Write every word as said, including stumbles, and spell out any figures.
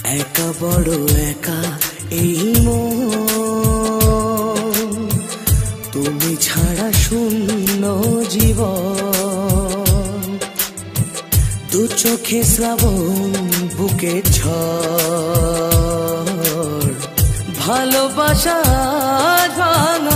একা বড় একা এই মন, তুমি ছাড়া শূন্য জীবন। দু চোখে শ্রাবণ বুকে ঝড়, ভালোবাসা ভাঙা